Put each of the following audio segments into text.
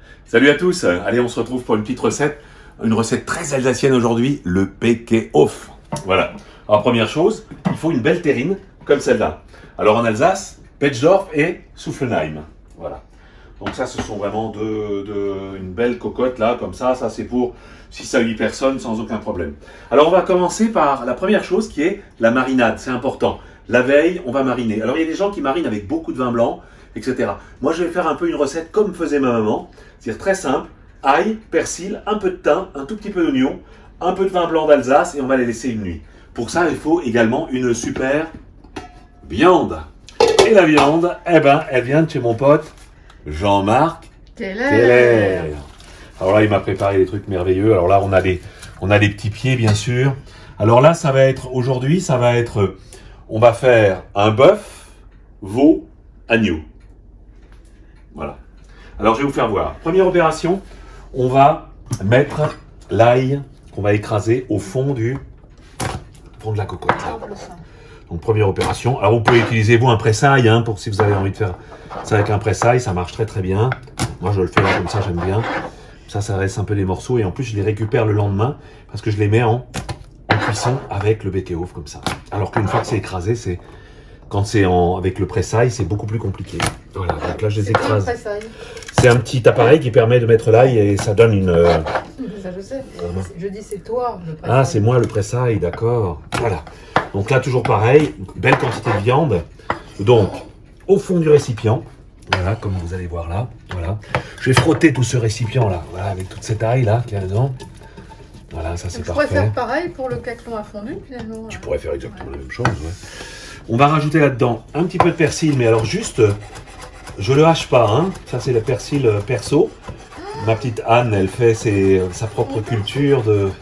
Salut à tous, allez on se retrouve pour une petite recette, très alsacienne aujourd'hui, le Bäckehof. Voilà, alors première chose, il faut une belle terrine comme celle-là. Alors en Alsace, Betzdorf et Soufflenheim, voilà. Donc ça ce sont vraiment une belle cocotte là, comme ça c'est pour 6 à 8 personnes sans aucun problème. Alors on va commencer par la première chose qui est la marinade, c'est important. La veille, on va mariner. Alors il y a des gens qui marinent avec beaucoup de vin blanc, etc. Moi, je vais faire un peu une recette comme faisait ma maman. C'est-à-dire très simple. Ail, persil, un peu de thym, un tout petit peu d'oignon, un peu de vin blanc d'Alsace et on va les laisser une nuit. Pour ça, il faut également une super viande. Et la viande, eh ben, elle vient de chez mon pote Jean-Marc Keller. Alors là, il m'a préparé des trucs merveilleux. Alors là, on a des petits pieds, bien sûr. Alors là, ça va être, aujourd'hui, on va faire un bœuf, veau, agneau. Voilà. Alors, je vais vous faire voir. Première opération, on va mettre l'ail qu'on va écraser au fond de la cocotte. Là. Donc, première opération. Alors, vous pouvez utiliser, vous, un presse-ail, hein, pour si vous avez envie de faire ça avec un presse-ail. Ça marche très, très bien. Moi, je le fais là, comme ça, j'aime bien. Ça reste un peu des morceaux. Et en plus, je les récupère le lendemain parce que je les mets en cuisson avec le Bäckehof, comme ça. Alors qu'une fois que c'est écrasé, quand c'est avec le presse-ail, c'est beaucoup plus compliqué. Voilà, donc là je les écrase. C'est un petit appareil qui permet de mettre l'ail et ça donne une... Ça je sais, je dis c'est toi le presse-ail. Ah, c'est moi le presse-ail, d'accord. Voilà. Donc là toujours pareil, belle quantité de viande. Donc, au fond du récipient, voilà, comme vous allez voir là, voilà. Je vais frotter tout ce récipient là, voilà, avec toute cette ail là qu'il y a dedans. Voilà, ça c'est parfait. Je pourrais faire pareil pour le caclon à fondu finalement. Tu pourrais faire exactement la même chose, ouais. On va rajouter là-dedans un petit peu de persil, mais alors juste, je le hache pas, hein. Ça c'est le persil perso. Ma petite Anne, elle fait sa propre culture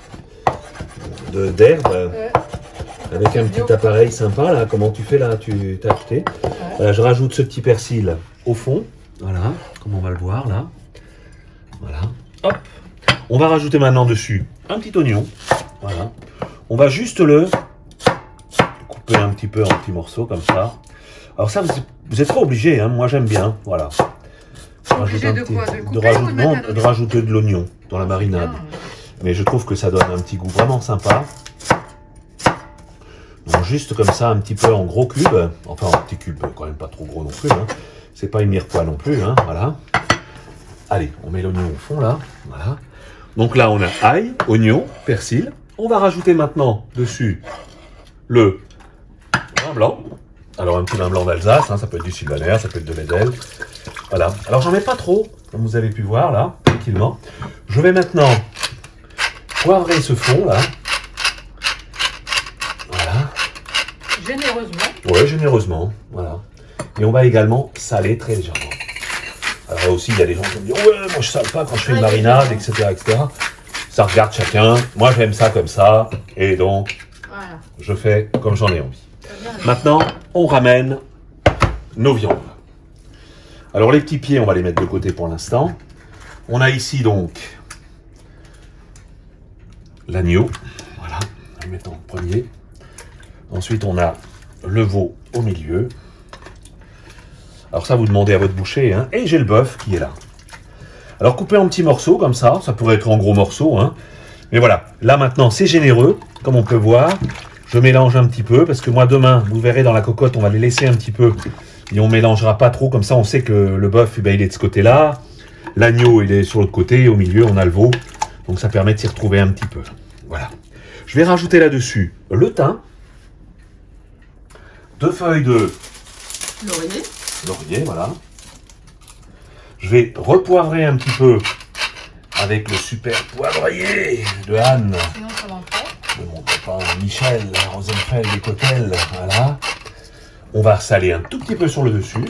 d'herbe. Ouais. Avec un petit appareil sympa, là. Comment tu fais là? Tu t'as acheté. Ouais. Je rajoute ce petit persil au fond. Voilà, comme on va le voir là. Voilà. Hop. On va rajouter maintenant dessus un petit oignon. Voilà. On va juste le couper un petit peu en petits morceaux comme ça. Alors ça, vous êtes pas obligé, hein. Moi j'aime bien. Voilà. Obligé de quoi? De rajouter de l'oignon dans la marinade. Mais je trouve que ça donne un petit goût vraiment sympa. Donc juste comme ça, un petit peu en gros cubes. Enfin en petits cubes, quand même pas trop gros non plus. Hein. C'est pas une mirepoix non plus. Hein. Voilà. Allez, on met l'oignon au fond là. Voilà. Donc là, on a ail, oignon, persil. On va rajouter maintenant dessus le vin blanc. Alors un petit vin blanc d'Alsace, hein, ça peut être du Sylvaner, ça peut être de l'Edel. Voilà. Alors j'en mets pas trop, comme vous avez pu voir là, tranquillement. Je vais maintenant poivrer ce fond là. Voilà. Généreusement. Ouais, généreusement. Voilà. Et on va également saler très légèrement. Alors là aussi, il y a des gens qui me disent « Ouais, moi je sale pas quand je fais une marinade, etc. etc. » Ça regarde chacun. Moi, j'aime ça comme ça. Et donc, voilà. Je fais comme j'en ai envie. Maintenant, on ramène nos viandes. Alors, les petits pieds, on va les mettre de côté pour l'instant. On a ici donc l'agneau. Voilà, on va le mettre en premier. Ensuite, on a le veau au milieu. Alors ça, vous demandez à votre boucher, hein. Et j'ai le bœuf qui est là. Alors coupé en petits morceaux, comme ça pourrait être en gros morceaux, hein. Mais voilà, là maintenant, c'est généreux, comme on peut voir. Je mélange un petit peu, parce que moi demain, vous verrez dans la cocotte, on va les laisser un petit peu. Et on mélangera pas trop, comme ça on sait que le bœuf, il est de ce côté-là. L'agneau, il est sur l'autre côté, et au milieu, on a le veau. Donc ça permet de s'y retrouver un petit peu. Voilà. Je vais rajouter là-dessus le thym. 2 feuilles de laurier, voilà. Je vais repoivrer un petit peu avec le super poivrier de Anne. Sinon, ça manque pas. De mon copain Michel Rosenfeld et Cotel. Voilà. On va saler un tout petit peu sur le dessus.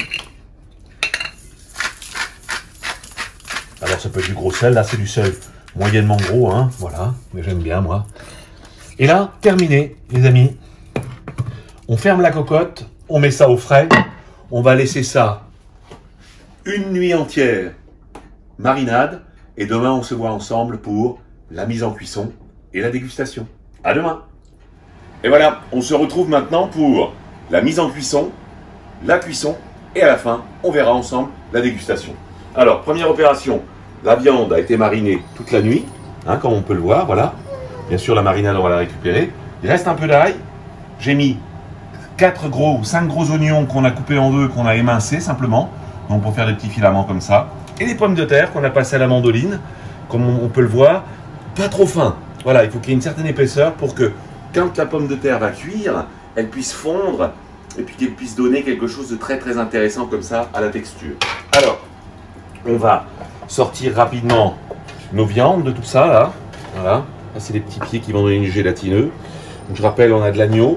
Alors, ça peut être du gros sel. Là, c'est du sel moyennement gros, hein. Voilà. Mais j'aime bien, moi. Et là, terminé, les amis. On ferme la cocotte. On met ça au frais. On va laisser ça une nuit entière, marinade, et demain on se voit ensemble pour la mise en cuisson et la dégustation. À demain. Et voilà, on se retrouve maintenant pour la mise en cuisson, la cuisson, et à la fin, on verra ensemble la dégustation. Alors, première opération, La viande a été marinée toute la nuit, hein, comme on peut le voir, voilà. Bien sûr, la marinade, on va la récupérer. Il reste un peu d'ail. J'ai mis 4 gros ou 5 gros oignons qu'on a coupés en deux, qu'on a émincés simplement. Donc pour faire des petits filaments comme ça. Et les pommes de terre qu'on a passées à la mandoline, comme on peut le voir, pas trop fin. Voilà, il faut qu'il y ait une certaine épaisseur pour que quand la pomme de terre va cuire, elle puisse fondre et puis qu'elle puisse donner quelque chose de très très intéressant comme ça à la texture. Alors, on va sortir rapidement nos viandes de tout ça là. Voilà, là c'est les petits pieds qui vont donner du gélatineux. Donc, je rappelle, on a de l'agneau.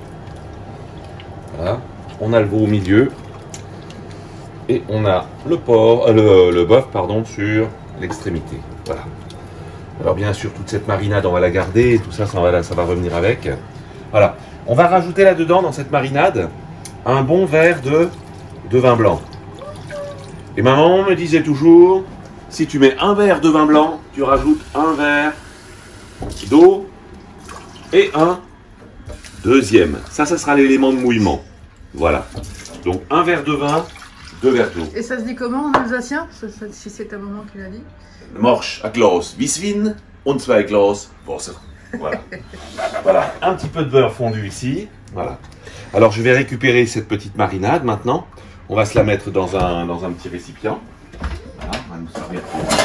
Voilà, on a le veau au milieu. Et on a le porc, le bœuf pardon, sur l'extrémité. Voilà. Alors bien sûr, toute cette marinade, on va la garder, et tout ça, ça va revenir avec. Voilà. On va rajouter là-dedans, dans cette marinade, un bon verre de vin blanc. Et maman me disait toujours, si tu mets un verre de vin blanc, tu rajoutes un verre d'eau et un deuxième. Ça sera l'élément de mouillement. Voilà. Donc un verre de vin, 2 verres d'eau. Et ça se dit comment en alsacien, si c'est ta maman qui l'a dit? Morsch a Glas Weisswein und 2 Glas Wasser. Voilà. Voilà. Un petit peu de beurre fondu ici. Voilà. Alors je vais récupérer cette petite marinade maintenant. On va se la mettre dans un petit récipient. Voilà. On va nous servir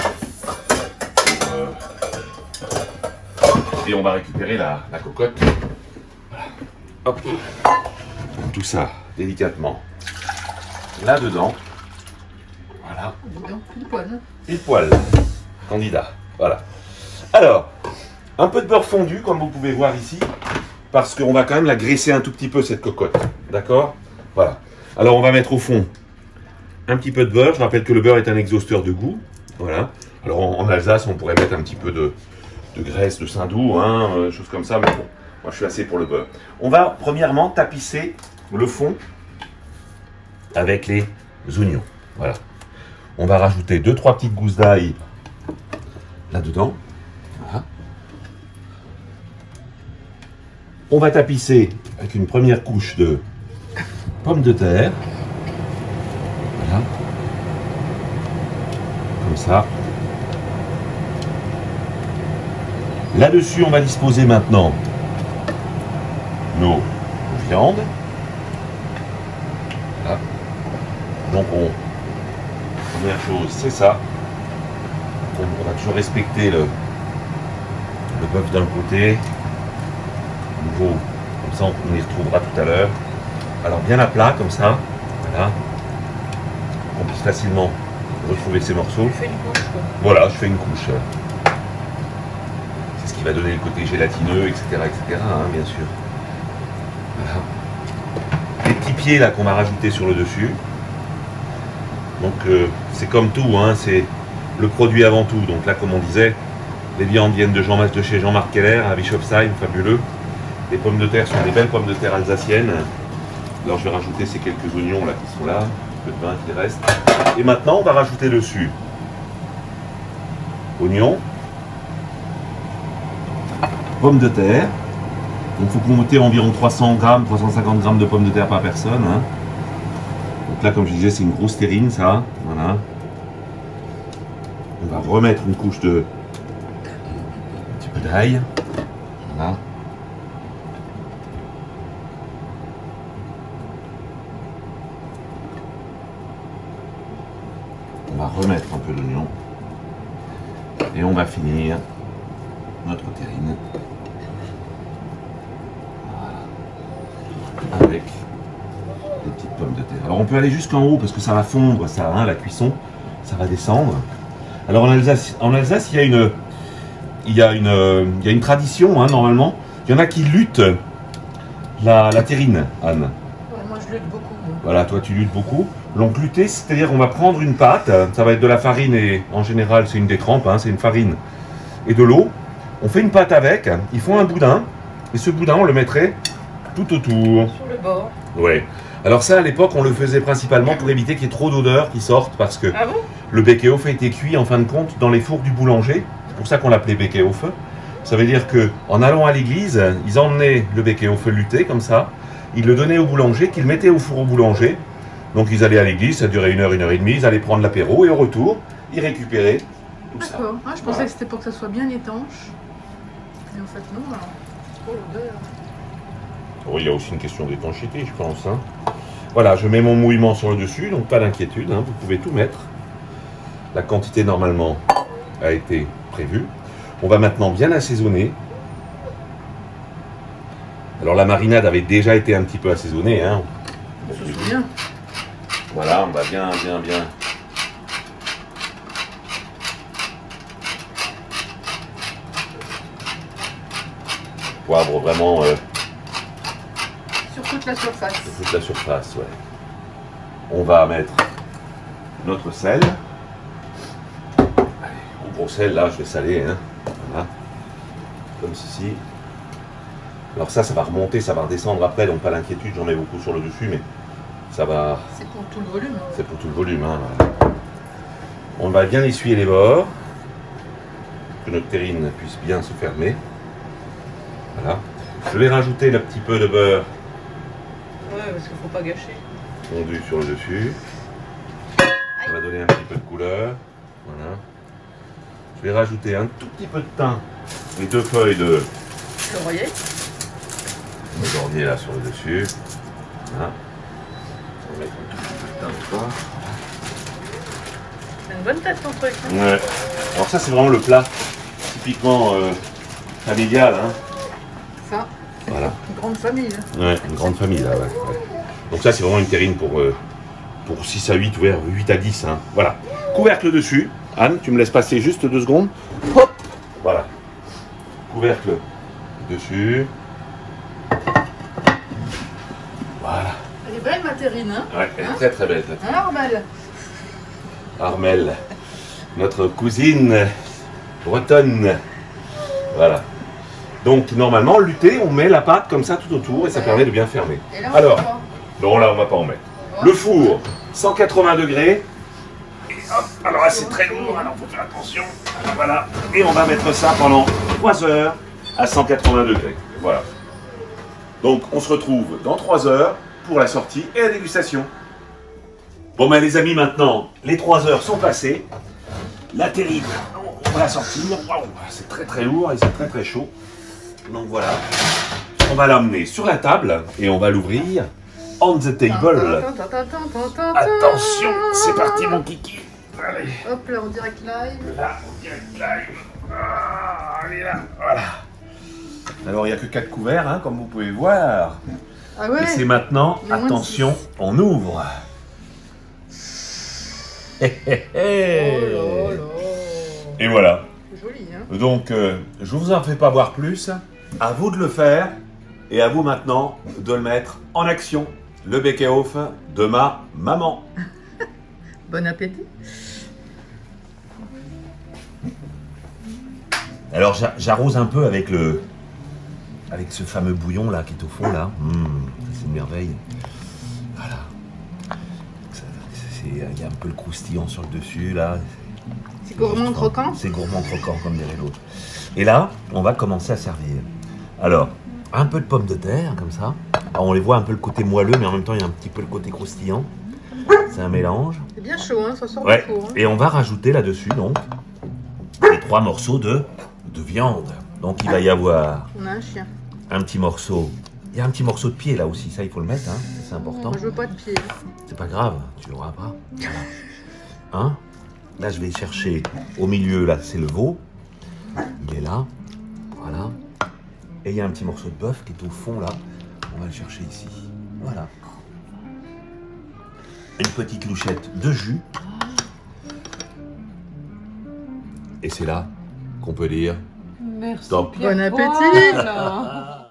et on va récupérer la cocotte. Voilà. Hop. Tout ça délicatement là-dedans. Voilà. Pile poil. Pile poil. Candidat. Voilà. Alors, un peu de beurre fondu, comme vous pouvez voir ici, parce qu'on va quand même la graisser un tout petit peu, cette cocotte. D'accord? Voilà. Alors, on va mettre au fond un petit peu de beurre. Je rappelle que le beurre est un exhausteur de goût. Voilà. Alors, en Alsace, on pourrait mettre un petit peu de graisse de saindoux, hein, choses comme ça, mais bon, moi, je suis assez pour le beurre. On va, premièrement, tapisser le fond avec les oignons. Voilà. On va rajouter 2-3 petites gousses d'ail là-dedans. Voilà. On va tapisser avec une première couche de pommes de terre. Voilà. Comme ça. Là-dessus, on va disposer maintenant nos viandes. Voilà. Donc, première chose, c'est ça. On va toujours respecter le bœuf d'un côté. Nouveau, comme ça on y retrouvera tout à l'heure. Alors bien à plat, comme ça. Voilà. On puisse facilement retrouver ces morceaux. Tu fais une couche, quoi. Voilà, je fais une couche. C'est ce qui va donner le côté gélatineux, etc. etc. Hein, bien sûr. Voilà. Les petits pieds là qu'on va rajouter sur le dessus. Donc c'est comme tout, hein, c'est le produit avant tout. Donc là, comme on disait, les viandes viennent de chez Jean-Marc Keller à Bischofsheim, fabuleux. Les pommes de terre sont des belles pommes de terre alsaciennes. Alors je vais rajouter ces quelques oignons là qui sont là, un peu de vin qui reste. Et maintenant, on va rajouter dessus oignons, pommes de terre. Donc il faut compter environ 300 grammes, 350 grammes de pommes de terre par personne. Hein. Donc là, comme je disais, c'est une grosse terrine, ça. Voilà. On va remettre une couche de un petit peu d'ail. Voilà. On va remettre un peu d'oignon. Et on va finir notre terrine. Voilà. Avec des petites pommes de terre. Alors on peut aller jusqu'en haut parce que ça va fondre, ça, hein, la cuisson, ça va descendre. Alors en Alsace, il y a une tradition, hein, normalement. Il y en a qui luttent la terrine, Anne. Ouais, moi je lutte beaucoup. Moi. Voilà, toi tu luttes beaucoup. Donc lutter, c'est-à-dire qu'on va prendre une pâte, ça va être de la farine et en général c'est une détrempe, hein, c'est une farine et de l'eau. On fait une pâte avec, ils font un boudin et ce boudin on le mettrait tout autour. Sur le bord. Ouais. Alors ça à l'époque on le faisait principalement pour éviter qu'il y ait trop d'odeur qui sortent parce que Ah bon? le Bäckehof a été cuit en fin de compte dans les fours du boulanger. C'est pour ça qu'on l'appelait Bäckehof. Ça veut dire que en allant à l'église, ils emmenaient le Bäckehof lutter comme ça, ils le donnaient au boulanger, qu'ils mettaient au four au boulanger. Donc ils allaient à l'église, ça durait 1 heure et demie, ils allaient prendre l'apéro et au retour, ils récupéraient tout ça. D'accord. Ah, je pensais que c'était pour que ça soit bien étanche. Et en fait, non. Alors. Oh, l'odeur. Oui, il y a aussi une question d'étanchéité, je pense. Hein. Voilà, je mets mon mouillement sur le dessus, donc pas d'inquiétude, hein, vous pouvez tout mettre. La quantité normalement a été prévue. On va maintenant bien assaisonner. Alors la marinade avait déjà été un petit peu assaisonnée. Hein. Je me souviens. Voilà, on va bien. Poivre vraiment Sur toute la surface. sur toute la surface, ouais. On va mettre notre sel. Allez, en gros sel, là, je vais saler, hein. Voilà. Comme ceci. Alors ça va remonter, ça va redescendre après, donc pas d'inquiétude, j'en mets beaucoup sur le dessus, mais ça va... C'est pour tout le volume. Hein. C'est pour tout le volume, hein, voilà. On va bien essuyer les bords, que notre terrine puisse bien se fermer. Voilà. Je vais rajouter le petit peu de beurre Ouais, parce qu'il faut pas gâcher. fondu sur le dessus. Ça va donner un petit peu de couleur. Voilà. Je vais rajouter un tout petit peu de thym et 2 feuilles de Laurier. laurier là sur le dessus. Voilà. On va mettre un tout petit peu de thym encore. C'est une bonne tête ton truc. Hein. Ouais. Alors ça c'est vraiment le plat typiquement familial. Hein. Ça, Voilà. une grande famille. Hein. Ouais, une grande famille là, ouais. Donc ça c'est vraiment une terrine pour 6 à 8 ou 8 à 10. Hein. Voilà. Couvercle dessus. Anne, tu me laisses passer juste 2 secondes. Hop. Voilà. Couvercle dessus. Voilà. Elle est belle ma terrine. Hein. Ouais, elle est très très belle cette Hein, Armel. Armelle, notre cousine bretonne. Voilà. Donc normalement, le lutter, on met la pâte comme ça tout autour et ça permet de bien fermer. Et là, on Alors, fait quoi? non là on va pas en mettre. Ouais. Le four, 180 degrés. Et hop, alors là c'est très lourd, alors faut faire attention. Voilà. Et on va mettre ça pendant 3 heures à 180 degrés. Voilà. Donc on se retrouve dans 3 heures pour la sortie et la dégustation. Bon ben les amis, maintenant, les 3 heures sont passées. La terrine, on va la sortir. Waouh, c'est très très lourd et c'est très très chaud. Donc voilà. On va l'emmener sur la table et on va l'ouvrir on the table. Attention, c'est parti mon kiki. Allez, Hop là, en direct live. là, on direct live. Ah, allez là, voilà. Alors il n'y a que 4 couverts, hein, comme vous pouvez voir. Ah ouais. Et c'est maintenant, Mais moins de attention, on ouvre. Oh là là. Et voilà. Joli, hein. Donc, je vous en fais pas voir plus. À vous de le faire. Et à vous maintenant de le mettre en action. Le Bake-Off de ma maman. Bon appétit. Alors, j'arrose un peu avec ce fameux bouillon là qui est au fond là. C'est une merveille. Voilà. Il y a un peu le croustillant sur le dessus là. C'est gourmand croquant. C'est gourmand croquant comme dirait l'autre. Et là, on va commencer à servir. Alors, un peu de pommes de terre comme ça. Alors, on les voit un peu le côté moelleux, mais en même temps, il y a un petit peu le côté croustillant. C'est un mélange. C'est bien chaud, hein, ça sort Ouais. du four. Hein. Et on va rajouter là-dessus donc les 3 morceaux de viande. Donc, il va y avoir On a un chien. un petit morceau. Il y a un petit morceau de pied là aussi, ça il faut le mettre, hein. C'est important. Moi, je veux pas de pied. Hein. C'est pas grave, tu l'auras pas. Voilà. Hein? Là, je vais chercher au milieu, là, c'est le veau. Il est là. Voilà. Et il y a un petit morceau de bœuf qui est au fond, là. On va le chercher ici. Voilà. Une petite louchette de jus. Et c'est là qu'on peut dire Merci. Top. Pierre Bon appétit. Paul.